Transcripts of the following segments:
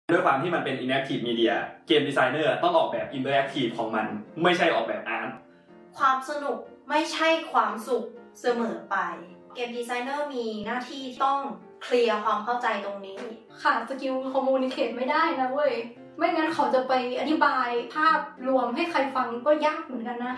ด้วยความที่มันเป็น Interactive Media เกมดีไซเนอร์ต้องออกแบบ Interactive ของมันไม่ใช่ออกแบบอาร์ตความสนุกไม่ใช่ความสุขเสมอไปเกมดีไซเนอร์มีหน้าที่ต้องเคลียร์ความเข้าใจตรงนี้ขาดสกิลคอมมูนิเคตไม่ได้นะเว้ยไม่งั้นเขาจะไปอธิบายภาพรวมให้ใครฟังก็ยากเหมือนกันนะ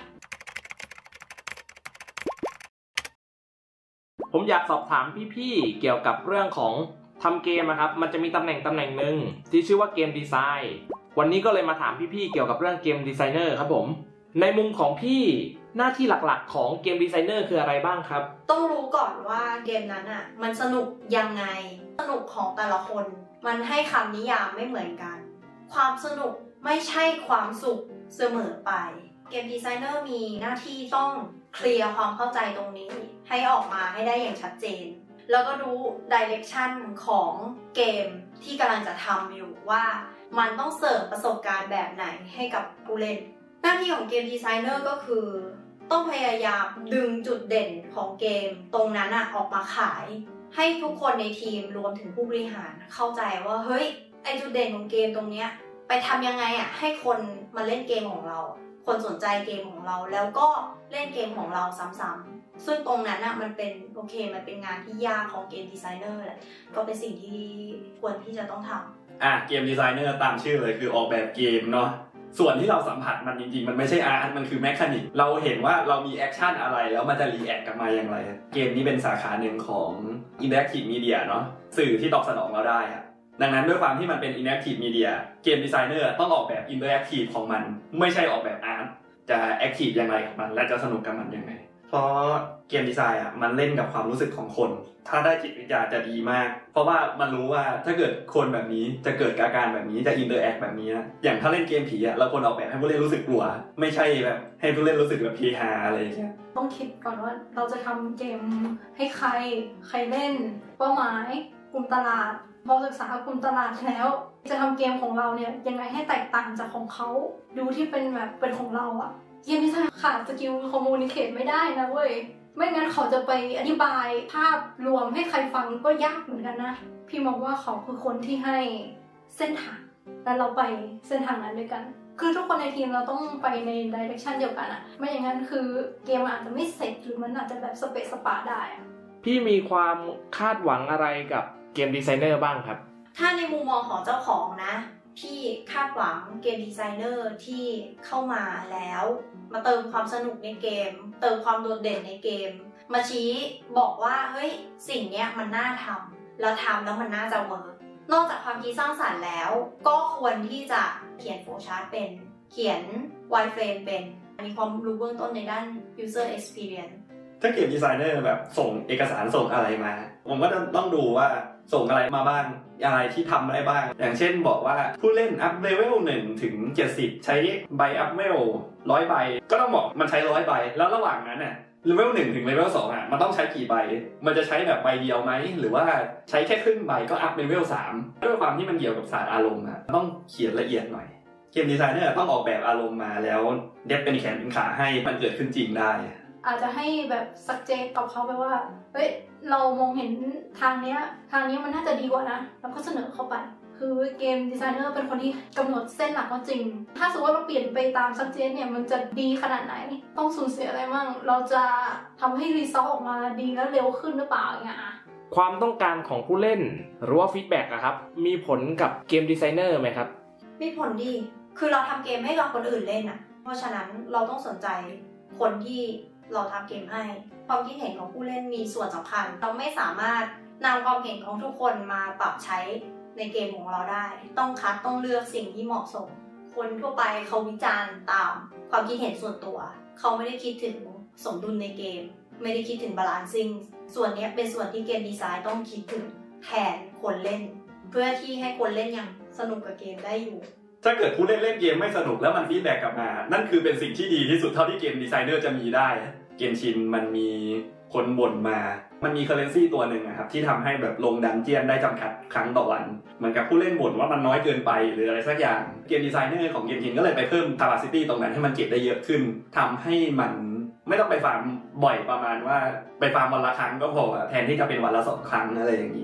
ผมอยากสอบถามพี่ๆเกี่ยวกับเรื่องของทำเกมนะครับมันจะมีตำแหน่งหนึ่งที่ชื่อว่าเกมดีไซน์วันนี้ก็เลยมาถามพี่ๆเกี่ยวกับเรื่องเกมดีไซเนอร์ครับผมในมุมของพี่หน้าที่หลักๆของเกมดีไซเนอร์คืออะไรบ้างครับต้องรู้ก่อนว่าเกมนั้นอ่ะมันสนุกยังไงสนุกของแต่ละคนมันให้คำนิยามไม่เหมือนกันความสนุกไม่ใช่ความสุขเสมอไปเกมดีไซเนอร์มีหน้าที่ต้องเคลียร์ความเข้าใจตรงนี้ให้ออกมาให้ได้อย่างชัดเจนแล้วก็รู้ดิเรกชันของเกมที่กำลังจะทำอยู่ว่ามันต้องเสิร์ฟประสบการณ์แบบไหนให้กับผู้เล่นหน้าที่ของเกมดีไซเนอร์ก็คือต้องพยายามดึงจุดเด่นของเกมตรงนั้นออกมาขายให้ทุกคนในทีมรวมถึงผู้บริหารเข้าใจว่าเฮ้ยไอจุดเด่นของเกมตรงเนี้ยไปทำยังไงให้คนมาเล่นเกมของเราคนสนใจเกมของเราแล้วก็เล่นเกมของเราซ้ำๆซึ่งตรงนั้นมันเป็นโอเคมันเป็นงานที่ยากของเกมดีไซเนอร์แหละก็เป็นสิ่งที่ควรที่จะต้องทำเกมดีไซเนอร์ตามชื่อเลยคือออกแบบเกมเนาะส่วนที่เราสัมผัสมันจริงๆมันไม่ใช่อาร์ตมันคือแมคานิกเราเห็นว่าเรามีแอคชั่นอะไรแล้วมันจะรีแอคกลับมาอย่างไรเกมนี้เป็นสาขาหนึ่งของ Interactive Media เนาะสื่อที่ตอบสนองเราได้ดังนั้นด้วยความที่มันเป็น Interactive Media เกมดีไซเนอร์ต้องออกแบบ Interactive ของมันไม่ใช่ออกแบบอาร์ตจะ Active อย่างไรกับมันและจะสนุกกับมันยังไงเพราะเกมดีไซน์มันเล่นกับความรู้สึกของคนถ้าได้จิตวิทยาจะดีมากเพราะว่ามันรู้ว่าถ้าเกิดคนแบบนี้จะเกิดอาการแบบนี้จะอินเตอร์แอคแบบนี้อย่างถ้าเล่นเกมผีเราควรออกแบบให้ผู้เล่นรู้สึกกลัวไม่ใช่แบบให้ผู้เล่นรู้สึกแบบเฮฮาอะไรอย่างเงี้ยต้องคิดก่อนว่าเราจะทำเกมให้ใครเล่นเป้าหมายกลุ่มตลาดพอศึกษากลุ่มตลาดแล้วจะทำเกมของเราเนี่ยยังไงให้แตกต่างจากของเขาดูที่เป็นแบบเป็นของเราเกมที่ขาดสกิลคอมมูนิเคตไม่ได้นะเว้ยไม่งั้นเขาจะไปอธิบายภาพรวมให้ใครฟังก็ยากเหมือนกันนะพี่มองว่าเขาคือคนที่ให้เส้นทางและเราไปเส้นทางนั้นด้วยกันคือทุกคนในทีมเราต้องไปในดิเรกชันเดียวกันไม่อย่างนั้นคือเกมอาจจะไม่เสร็จหรือมันอาจจะแบบสเปะสปะได้พี่มีความคาดหวังอะไรกับเกมดีไซเนอร์บ้างครับถ้าในมุมมองของเจ้าของนะที่คาดหวังเกมดีไซเนอร์ที่เข้ามาแล้วมาเติมความสนุกในเกมเติมความโดดเด่นในเกมมาชี้บอกว่าเฮ้ยสิ่งเนี้ยมันน่าทำแล้วทำแล้วมันน่าจะเวิร์กนอกจากความคิดสร้างสรรค์แล้วก็ควรที่จะเขียนโฟล์ชาร์ตเป็นเขียนไวร์เฟรมเป็นมีความรู้เบื้องต้นในด้าน user experience ถ้าเกมดีไซเนอร์แบบส่งเอกสารส่งอะไรมาผมก็ต้องดูว่าส่งอะไรมาบ้างอะไรที่ทำได้บ้างอย่างเช่นบอกว่าผู้เล่นอัพเลเวล1ถึง70ใช้ใบอัพเลเวล100ใบก็ต้องบอกมันใช้100ใบแล้วระหว่างนั้นเลเวล1ถึงเลเวล2มันต้องใช้กี่ใบมันจะใช้แบบใบเดียวไหมหรือว่าใช้แค่ครึ่งใบก็อัพเลเวล3ด้วยความที่มันเกี่ยวกับศาสตร์อารมณ์ต้องเขียนละเอียดหน่อยเกมดีไซเนอร์ต้องออกแบบอารมณ์มาแล้วเดฟเป็นแขนเป็นขาให้มันเกิดขึ้นจริงได้อาจจะให้แบบซักเจตกับเขาไปว่าเฮ้ยเรามองเห็นทางนี้มันน่าจะดีกว่านะแล้วก็เสนอเข้าไปคือเกมดีไซเนอร์เป็นคนที่กำหนดเส้นหลักก็จริงถ้าสมมติว่าเราเปลี่ยนไปตามซักเจตเนี่ยมันจะดีขนาดไหนต้องสูญเสียอะไรมั่งเราจะทำให้รีซอสออกมาดีและเร็วขึ้นหรือเปล่าอย่างเงี้ยความต้องการของผู้เล่นหรือว่าฟีดแบ็กครับมีผลกับเกมดีไซเนอร์ไหมครับมีผลดีคือเราทำเกมให้กับคนอื่นเล่นเพราะฉะนั้นเราต้องสนใจคนที่เราทำเกมให้ความคิดเห็นของผู้เล่นมีส่วนสำคัญเราไม่สามารถนำความเห็นของทุกคนมาปรับใช้ในเกมของเราได้ต้องคัดต้องเลือกสิ่งที่เหมาะสมคนทั่วไปเขาวิจารณ์ตามความคิดเห็นส่วนตัวเขาไม่ได้คิดถึงสมดุลในเกมไม่ได้คิดถึงบาลานซิ่งส่วนนี้เป็นส่วนที่เกมดีไซน์ต้องคิดถึงแทนคนเล่นเพื่อที่ให้คนเล่นอย่างสนุกกับเกมได้อยู่ถ้าเกิดผู้เล่นเกมไม่สนุกแล้วมันฟีดแบ็กกลับมานั่นคือเป็นสิ่งที่ดีที่สุดเท่าที่เกมดีไซเนอร์จะมีได้เกมชินมันมีคนบ่นมามันมีเคอร์เรนซีตัวหนึ่งครับที่ทำให้แบบลงดันเจียนได้จำกัดครั้งต่อวันเหมือนกับผู้เล่นบ่นว่ามันน้อยเกินไปหรืออะไรสักอย่างเกมดีไซเนอร์ของเกมชินก็เลยไปเพิ่ม capacity ตรงนั้นให้มันเก็บได้เยอะขึ้นทำให้มันไม่ต้องไปฟาร์มบ่อยประมาณว่าไปฟาร์มวันละครั้งก็พอแทนที่จะเป็นวันละ2ครั้งอะไรอย่างนี้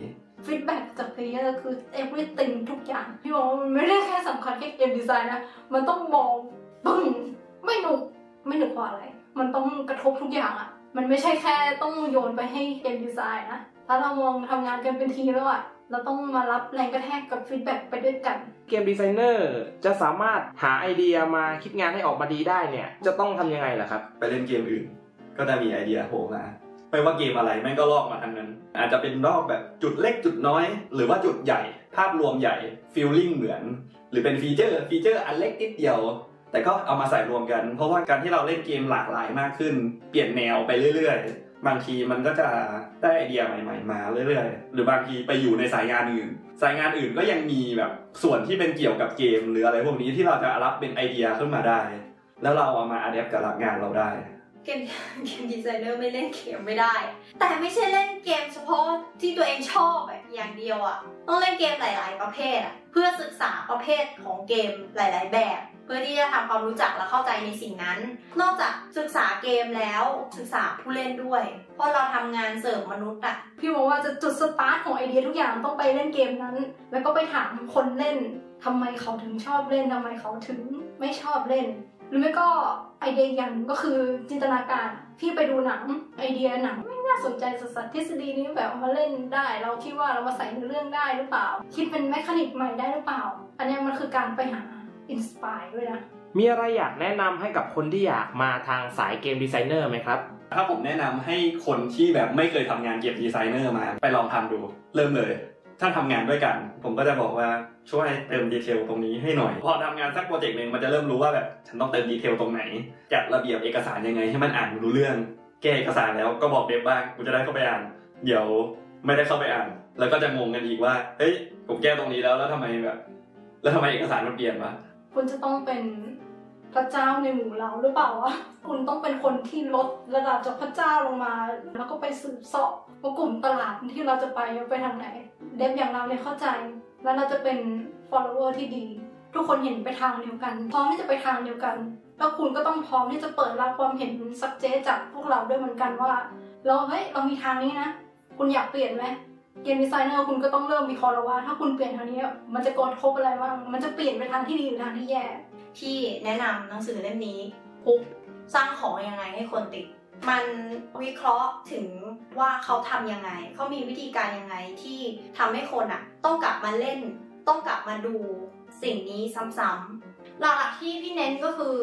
ฟีดแบ็กจากเพลเยอร์คือ everything ทุกอย่างพี่บอกว่ามันไม่ได้แค่สำคัญแค่เกมดีไซน์นะมันต้องมองปึ้งไม่หนุกเพราะอะไรมันต้องกระทบทุกอย่างอะมันไม่ใช่แค่ต้องโยนไปให้เกมดีไซน์นะถ้าเรามองทำงานกันเป็นทีมแล้วอะเราต้องมารับแรงกระแทกกับฟีดแบ็กไปด้วยกันเกมดีไซเนอร์จะสามารถหาไอเดียมาคิดงานให้ออกมาดีได้เนี่ยจะต้องทำยังไงล่ะครับไปเล่นเกมอื่นก็จะมีไอเดียโผล่มาไม่ว่าเกมอะไรแม่งก็ลอกมาทั้งนั้นอาจจะเป็นลอกแบบจุดเล็กจุดน้อยหรือว่าจุดใหญ่ภาพรวมใหญ่ฟีลลิ่งเหมือนหรือเป็นฟีเจอร์อันเล็กนิดเดียวแต่ก็เอามาใส่รวมกันเพราะว่าการที่เราเล่นเกมหลากหลายมากขึ้นเปลี่ยนแนวไปเรื่อยๆบางทีมันก็จะได้ไอเดียใหม่ๆมาเรื่อยๆหรือบางทีไปอยู่ในสายงานอื่นก็ยังมีแบบส่วนที่เป็นเกี่ยวกับเกมหรืออะไรพวกนี้ที่เราจะรับเป็นไอเดียขึ้นมาได้แล้วเราเอามาอัดแอปกับงานเราได้เกมดีไซเนอร์ไม่เล่นเกมไม่ได้แต่ไม่ใช่เล่นเกมเฉพาะที่ตัวเองชอบอย่างเดียวอ่ะต้องเล่นเกมหลายๆประเภทอ่ะเพื่อศึกษาประเภทของเกมหลายๆแบบเพื่อที่จะทำความรู้จักและเข้าใจในสิ่งนั้นนอกจากศึกษาเกมแล้วศึกษาผู้เล่นด้วยเพราะเราทำงานเสริมมนุษย์อ่ะพี่บอกว่าจะจุดสตาร์ทของไอเดียทุกอย่างต้องไปเล่นเกมนั้นแล้วก็ไปถามคนเล่นทำไมเขาถึงชอบเล่นทำไมเขาถึงไม่ชอบเล่นหรือไม่ก็ไอเดียอย่างก็คือจินตนาการพี่ไปดูหนังไอเดียหนังไม่น่าสนใจสัสๆทฤษฎีนี้แบบเอามาเล่นได้เราคิดว่าเรามาใส่ในเรื่องได้หรือเปล่าคิดเป็นแมคานิกใหม่ได้หรือเปล่าอันนี้มันคือการไปหาอินสปายด้วยนะมีอะไรอยากแนะนำให้กับคนที่อยากมาทางสายเกมดีไซเนอร์ไหมครับถ้าผมแนะนำให้คนที่แบบไม่เคยทำงานเกมดีไซเนอร์มาไปลองทำดูเริ่มเลยถ้าทำงานด้วยกันผมก็จะบอกว่าช่วยเติมดีเทลตรงนี้ให้หน่อยพอทำงานสักโปรเจกต์นึงมันจะเริ่มรู้ว่าแบบฉันต้องเติมดีเทลตรงไหนจัดระเบียบเอกสารยังไงให้มันอ่านรู้เรื่องแก้เอกสารแล้วก็บอกเดฟบ้างกูจะได้เข้าไปอ่านเดี๋ยวไม่ได้เข้าไปอ่านแล้วก็จะงงกันอีกว่าเฮ้ยผมแก้ตรงนี้แล้วทำไมเอกสารมันเปลี่ยนวะคุณจะต้องเป็นพระเจ้าในหมู่เราหรือเปล่าวะคุณต้องเป็นคนที่ลดระดับจากพระเจ้าลงมาแล้วก็ไปสืบเสาะว่ากลุ่มตลาดที่เราจะไปทางไหนเดฟอย่างเราเนี่ยเข้าใจแล้วเราจะเป็น follower ที่ดีทุกคนเห็นไปทางเดียวกันพร้อมที่จะไปทางเดียวกันแล้วคุณก็ต้องพร้อมที่จะเปิดรับความเห็นซักเจจากพวกเราด้วยเหมือนกันว่าเรามีทางนี้นะคุณอยากเปลี่ยนไหมเกมดีไซเนอร์คุณก็ต้องเริ่มวิเคราะห์แล้วว่าถ้าคุณเปลี่ยนทางนี้มันจะกระทบอะไรบ้างมันจะเปลี่ยนไปทางที่ดีหรือทางที่แย่ที่แนะนำหนังสือเล่มนี้ปุ๊บสร้างของยังไงให้คนติดมันวิเคราะห์ถึงว่าเขาทำยังไงเขามีวิธีการยังไงที่ทำให้คนต้องกลับมาเล่นต้องกลับมาดูสิ่งนี้ซ้ำๆหลักๆที่พี่เน้นก็คือ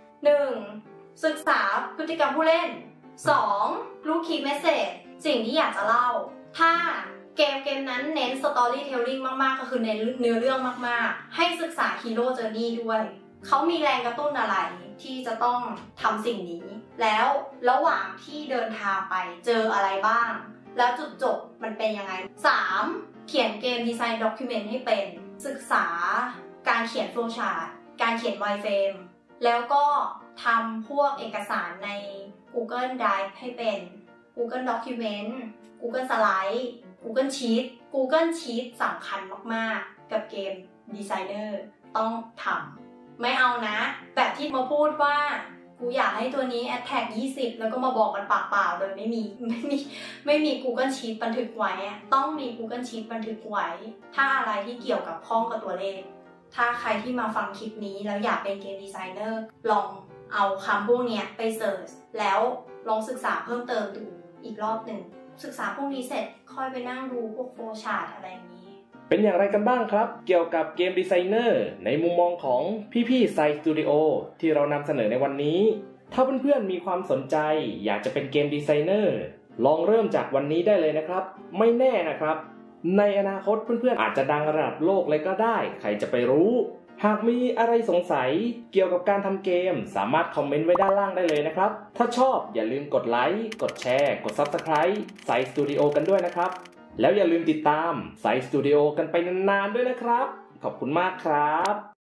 1. ศึกษาพฤติกรรมผู้เล่น 2. รู้คีย์เมสเสจสิ่งที่อยากจะเล่าถ้าเกมนั้นเน้น storytelling มากๆก็คือเน้นเนื้อเรื่องมากๆให้ศึกษา hero journey ด้วยเขามีแรงกระตุ้นอะไรที่จะต้องทำสิ่งนี้แล้วระหว่างที่เดินทางไปเจออะไรบ้างแล้วจุดจบมันเป็นยังไง 3. เขียนเกมดีไซน์ด็อกิเมนต์ให้เป็นศึกษาการเขียนโฟลว์ชาร์ตการเขียนไวร์เฟรมแล้วก็ทำพวกเอกสารใน Google Drive ให้เป็น Google Document Google Slide Google Sheet สำคัญมากๆกับเกมดีไซเนอร์ต้องทำไม่เอานะแบบที่มาพูดว่ากูอยากให้ตัวนี้ Attack 20แล้วก็มาบอกกันปากเปล่าโดยไม่มี Google Sheet บันทึกไว้ต้องมี Google Sheet บันทึกไว้ถ้าอะไรที่เกี่ยวกับข้องกับตัวเลขถ้าใครที่มาฟังคลิปนี้แล้วอยากเป็นเกมดีไซเนอร์ลองเอาคำพวกนี้ไปเสิร์ชแล้วลองศึกษาเพิ่มเติมดูอีกรอบหนึ่งศึกษาพวกนี้เสร็จค่อยไปนั่งดูพวกโฟลว์ชาร์ตอะไรอย่างนี้เป็นอย่างไรกันบ้างครับเกี่ยวกับเกมดีไซเนอร์ในมุมมองของพี่ๆไซสตูดิโอที่เรานำเสนอในวันนี้ถ้าเพื่อนๆมีความสนใจอยากจะเป็นเกมดีไซเนอร์ลองเริ่มจากวันนี้ได้เลยนะครับไม่แน่นะครับในอนาคตเพื่อนๆอาจจะดังระดับโลกเลยก็ได้ใครจะไปรู้หากมีอะไรสงสัยเกี่ยวกับการทำเกมสามารถคอมเมนต์ไว้ด้านล่างได้เลยนะครับถ้าชอบอย่าลืมกดไลค์กดแชร์กด Subscribe ไซสตูดิโอกันด้วยนะครับแล้วอย่าลืมติดตามไซสตูดิโอกันไปนานๆด้วยนะครับขอบคุณมากครับ